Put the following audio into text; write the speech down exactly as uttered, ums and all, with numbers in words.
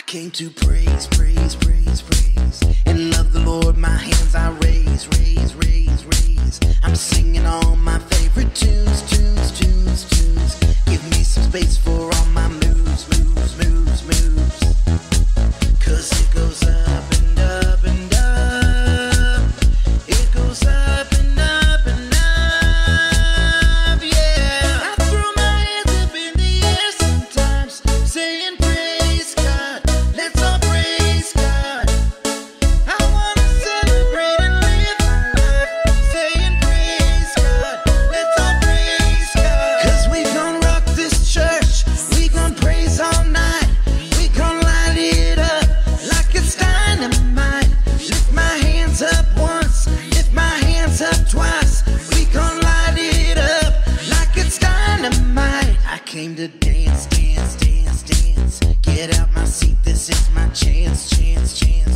came to praise, praise, praise, praise, and love the Lord. My hands I raise, raise, raise, raise. I'm singing all my favorite tunes, tunes, tunes, tunes. Give me some space for all my moves, moves, moves, moves. Cause it goes up and up and up. It goes up and up and up, yeah. I throw my hands up in the air sometimes, saying praise God, let's all praise God. I wanna celebrate and live my life, saying praise God, let's all praise God. Cause we gon' rock this church, we gon' praise all night. We gon' light it up like it's dynamite. Lift my hands up once, lift my hands up twice. We gon' light it up like it's dynamite. I came to dance, dance, dance, dance. Get out my seat, this is my chance, chance, chance.